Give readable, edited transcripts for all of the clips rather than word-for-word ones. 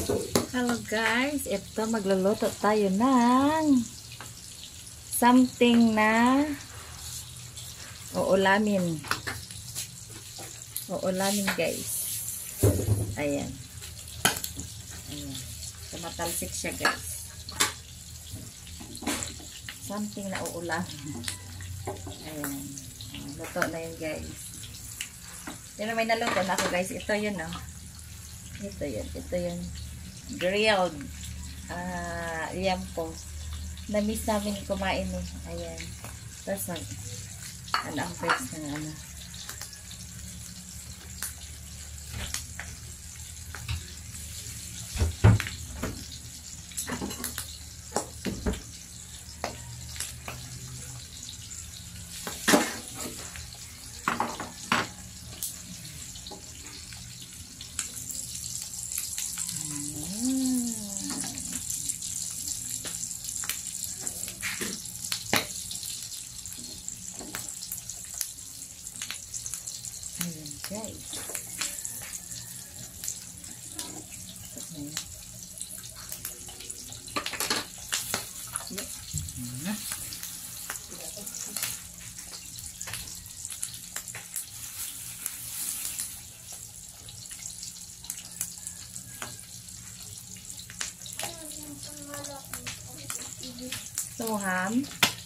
Hello guys, ito magluluto tayo ng something na uulamin. Uulamin guys. Ayan. Ayan. Tumatalsik siya guys. Something na uulamin. Ayan. Luto na yun guys. Yun may naluto na ako guys. Ito yun oh. Ito yun. Ito yun. Grilled yam po. Na-miss namin kumain eh. Ayan. Tapos ano ang first na ano. Guys. So, ham.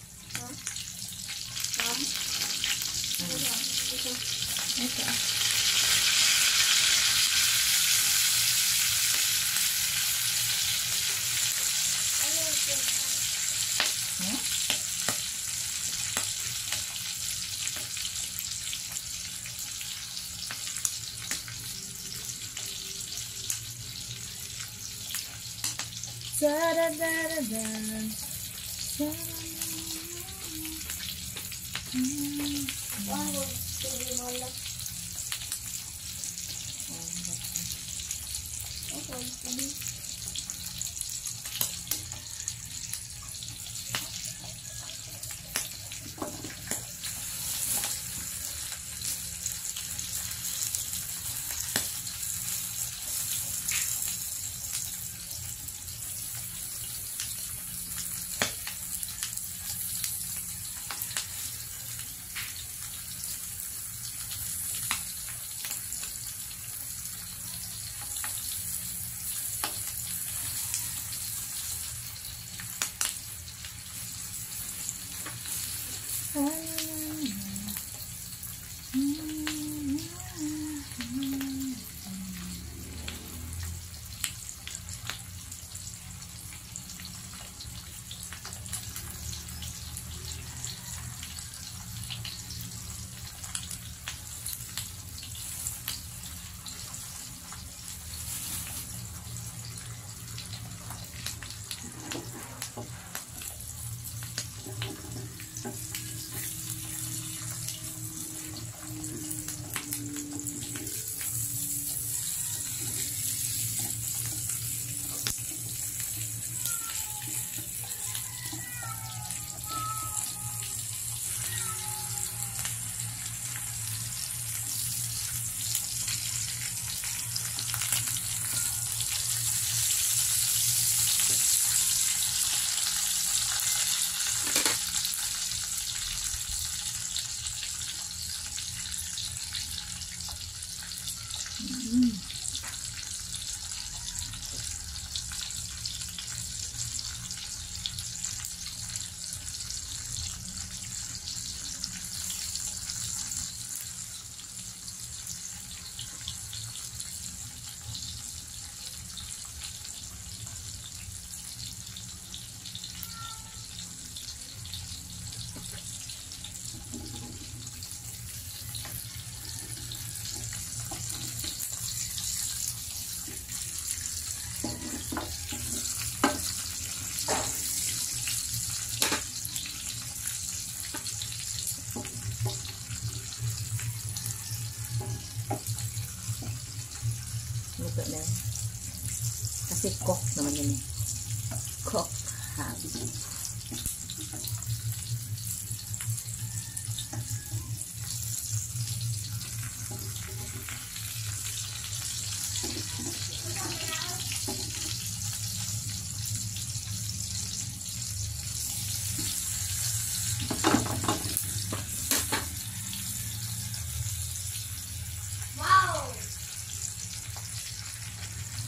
Okay. Luto na. Kasi cook naman yun eh. Cook ham.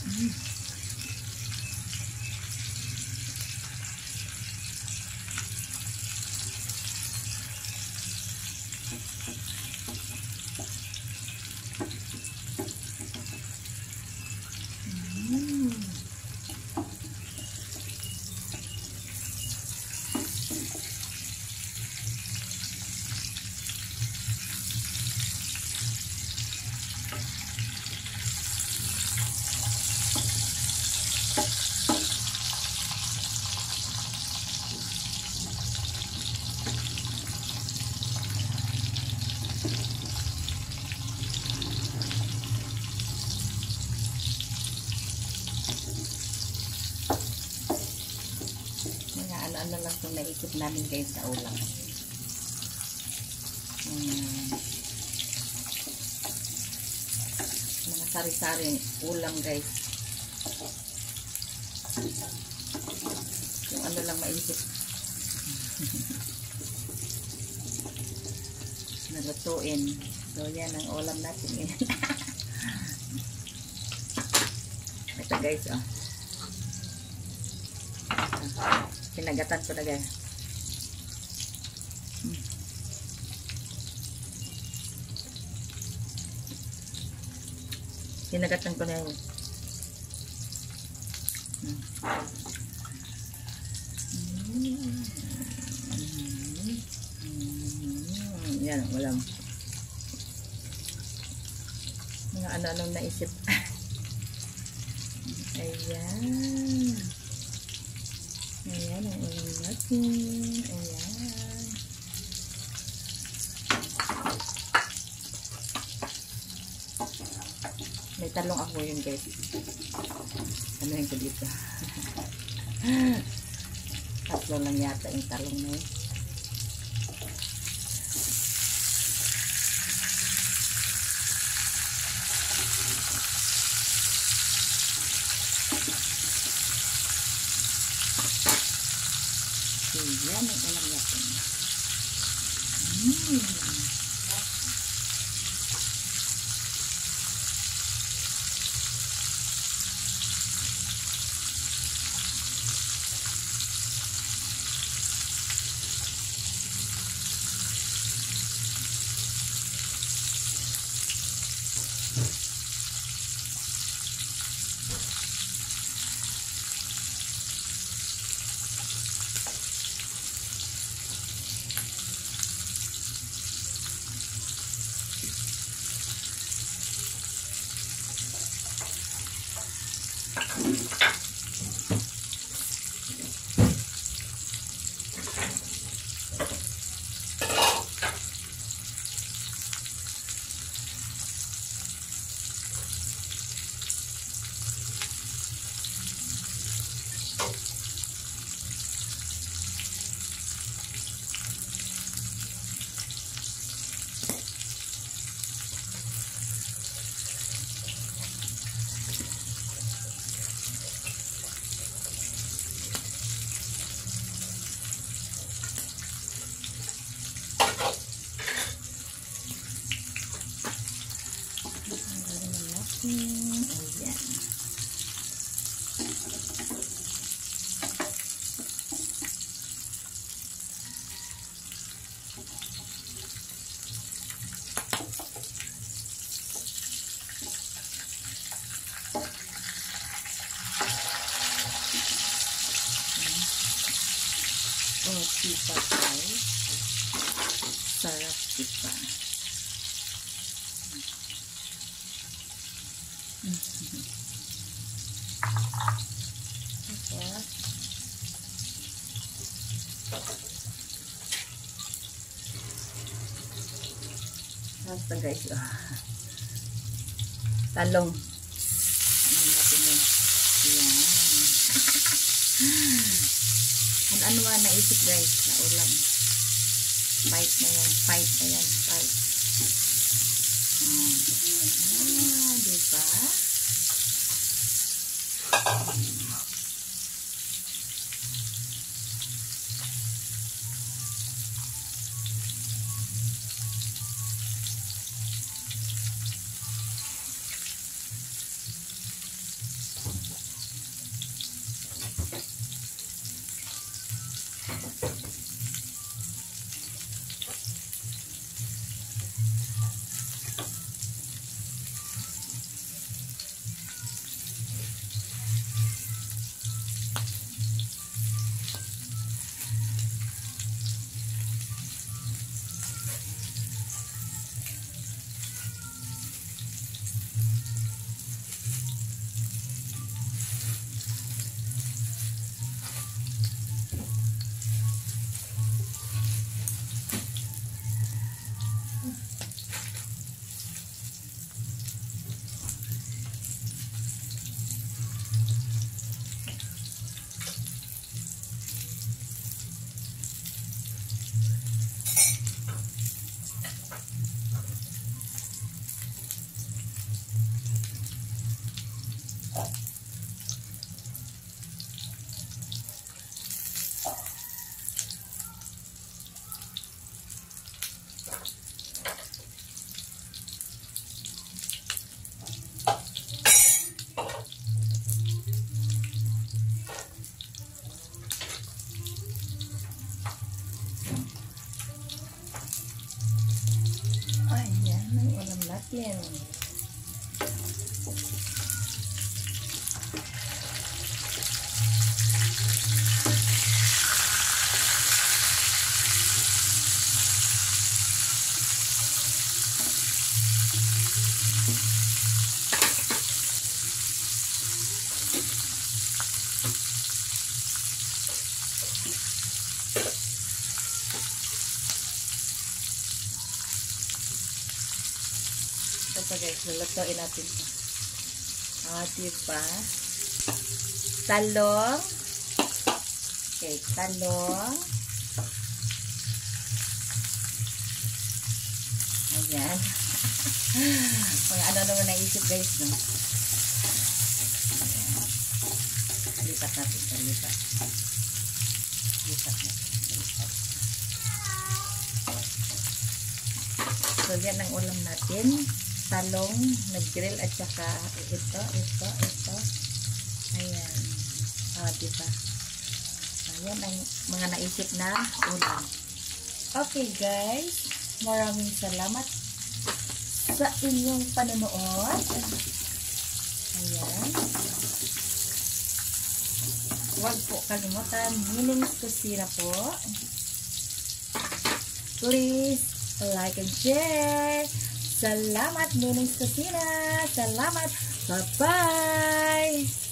Ano lang itong naisip namin guys na ulam. Mga sari-sari ulam guys. Yung ano lang maisip. Nalutuin. So yan ang ulam natin ngayon. Ito guys oh. Pinagatan ko na guys. Pinagatan ko na yun. Yan ang ulam. Mga ano-anong naisip. Ayan. Ayan ang ulam natin. Ayan. May talong ako yun guys. Ano yun ko dito? Tatlo lang yata yung talong na yun. Ayan ang ulam natin. Ayan. Oh, tipa guys. Sarap tipa. Basta guys, talong. Ano natin yun? Yan. Ano nga naisip guys na ulam. Fight na yan. Fight na yan. Fight. Diba? Ayan, ang ulam natin. Ito pa guys, lulutuin natin ito. Diba? Talong. Okay, talong. Ayan. Mga ano naman naisip guys, no? Ayan. Lipat natin ito, lipat. Lipat natin, lipat. So, yan ang ulam natin. Talong, nag-grill at saka ito. Ayan. Diba? Ayan ang mga naisip na ulam. Okay guys, maraming salamat sa inyong panonood. Ayan. Huwag po kalimutan, Nining's Kusina po. Please like and share. Salamat, Nining's Kusina. Salamat. Bye-bye.